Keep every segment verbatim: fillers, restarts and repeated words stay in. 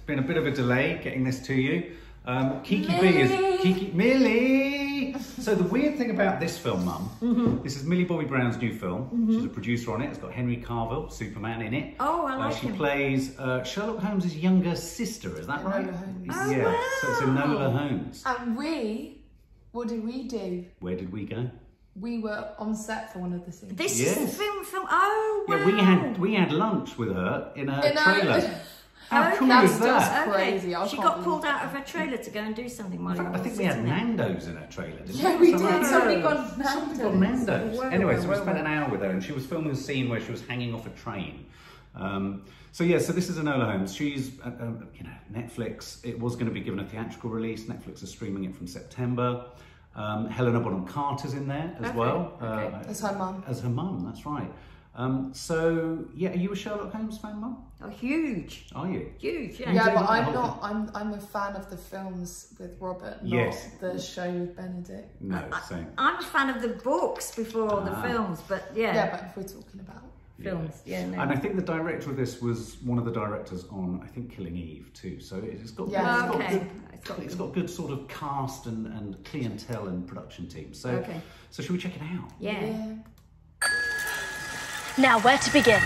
been a bit of a delay getting this to you. Um, Kiki Millie. B is Kiki Millie. So the weird thing about this film, Mum, mm-hmm. this is Millie Bobby Brown's new film. Mm-hmm. She's a producer on it. It's got Henry Cavill, Superman, in it. Oh, I like uh, She him. plays uh, Sherlock Holmes' younger sister. Is that Enola right? Holmes. Oh, yeah. wow. So it's Enola Holmes. And we, what did we do? Where did we go? We were on set for one of the scenes. This Yes. is the film film. Oh, wow. Yeah, we had we had lunch with her in her In her- trailer. How Okay. cool That's is that? just crazy. I She can't got believe pulled out that. of her trailer to go and do something while In you fact, were I think we had sitting there. Nando's in her trailer, didn't we? Yeah, we Something did. like Somebody that. got Nando's. Somebody got Nando's. Well, Anyway, well, so we well, spent well. an hour with her and she was filming a scene where she was hanging off a train. Um, so yeah, so this is Enola Holmes. She's, uh, um, you know, Netflix. It was going to be given a theatrical release. Netflix is streaming it from September. Um, Helena Bonham Carter's in there as Okay, well. okay. Uh, As her mum. As her mum, that's right. Um, so yeah, are you a Sherlock Holmes fan, Mum? Oh, huge. Are you? Huge, yeah. Yeah, do but like the I'm whole not. I'm I'm a fan of the films with Robert, not Yes. the show with Benedict. No, same. I'm a fan of the books before the Ah. films, but yeah. Yeah, but if we're talking about Films, yeah, no. And I think the director of this was one of the directors on, I think, Killing Eve too. So it's got, Yeah. it's got, Okay. good, It's got it's got good sort of cast and, and clientele and production team. So, Okay. so should we check it out? Yeah. yeah. Now, where to begin?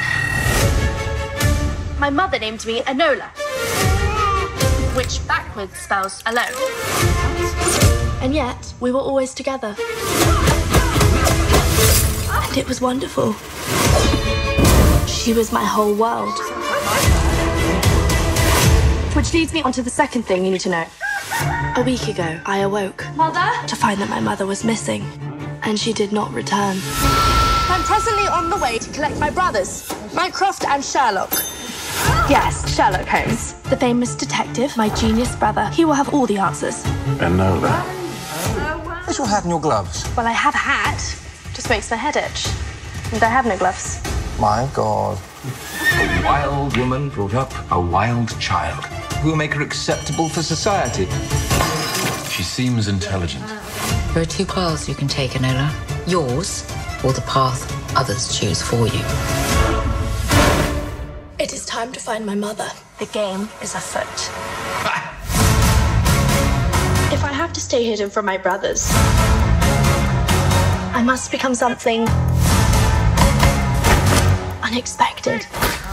My mother named me Enola, which backwards spells alone. And yet, we were always together. And it was wonderful. She was my whole world. Which leads me on to the second thing you need to know. A week ago, I awoke. Mother? To find that my mother was missing. And she did not return. I'm presently on the way to collect my brothers, Mycroft and Sherlock. Yes, Sherlock Holmes. The famous detective, my genius brother. He will have all the answers. Enola. Oh, wow. Where's your hat and your gloves? Well, I have a hat. Just makes my head itch. And I have no gloves. My God. A wild woman brought up a wild child who will make her acceptable for society. She seems intelligent. There are two paths you can take, Enola. Yours, or the path others choose for you. It is time to find my mother. The game is afoot. If I have to stay hidden from my brothers, I must become something unexpected.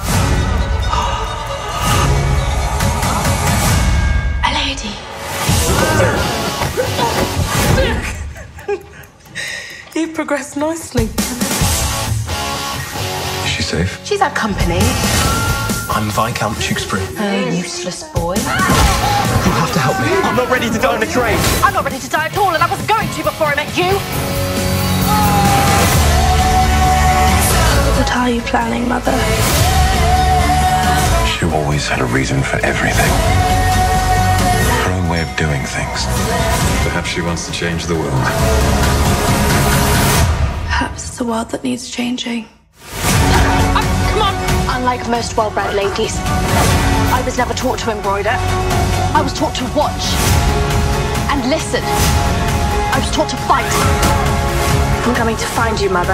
A lady. You've progressed nicely. Is she safe? She's our company. I'm Viscount Tewkesbury. Oh, useless boy. You have to help me. I'm not ready to die on a train. I'm not ready to die at all, and I wasn't going to before I met you. What are you planning, Mother? She always had a reason for everything. Her own way of doing things. Perhaps she wants to change the world. Perhaps it's a world that needs changing. Oh, come on! Unlike most well-bred ladies, I was never taught to embroider. I was taught to watch and listen. I was taught to fight. I'm coming to find you, Mother.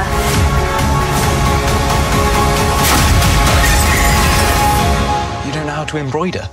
You don't know how to embroider?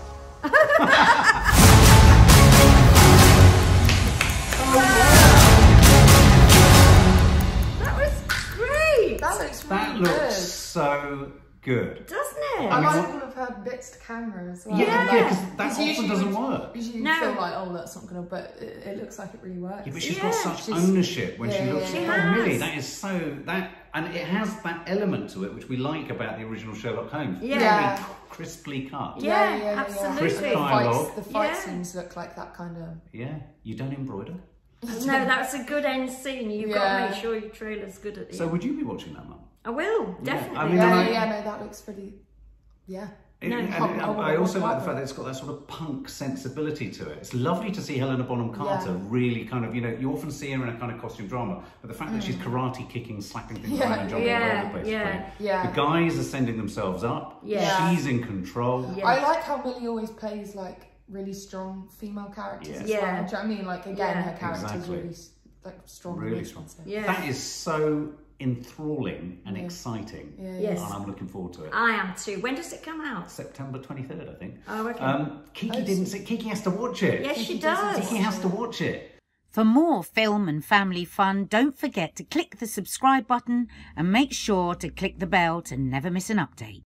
That was great. That looks That really looks good. so good. Doesn't it? I mean, like what- all of her bits to camera as well. Yeah, Yeah. yeah, because that Because often usually doesn't you- work. Usually you No. feel like, oh, that's not gonna, but it, it looks like it really works. Yeah, but she's Yeah. got such She's- ownership when she Yeah, looks yeah, at yeah. oh, Millie. She That is so that, and it has that element to it which we like about the original Sherlock Holmes. Yeah. Yeah. Very crisply cut. Yeah, yeah, yeah, absolutely. Yeah. The Dialogue. fights, the fight Yeah. scenes look like that kind of. Yeah, you don't embroider. No, that's a good end scene. You've got Yeah. to make sure your trailer's good at the So end. would you be watching that, Mum? I will, Yeah, definitely. I mean, Yeah, I- yeah, no, that looks pretty. Yeah. It- No. and, Oh, and oh, I also oh, like the oh. fact that it's got that sort of punk sensibility to it. It's lovely to see Helena Bonham Carter Yeah. really kind of, you know, you often see her in a kind of costume drama, but the fact that she's karate kicking, slapping things Yeah. around and jumping all Yeah, over the place. is yeah. great. Yeah. The guys are sending themselves up. Yeah. She's in control. Yeah. I like how Millie always plays like really strong female characters Yeah. as Yeah. well. Do you know what I mean? Like again, Yeah. her character's Exactly. really like strong. Really in this strong. one, so. Yeah. That is so enthralling and Yeah. exciting. Yeah, Yes. And I'm looking forward to it. I am too. When does it come out? September twenty-third, I think. Oh, okay. Um, Kiki Oh, didn't say, Kiki has to watch it. Yes, she Kiki doesn't does. Kiki has to watch it. For more film and family fun, don't forget to click the subscribe button and make sure to click the bell to never miss an update.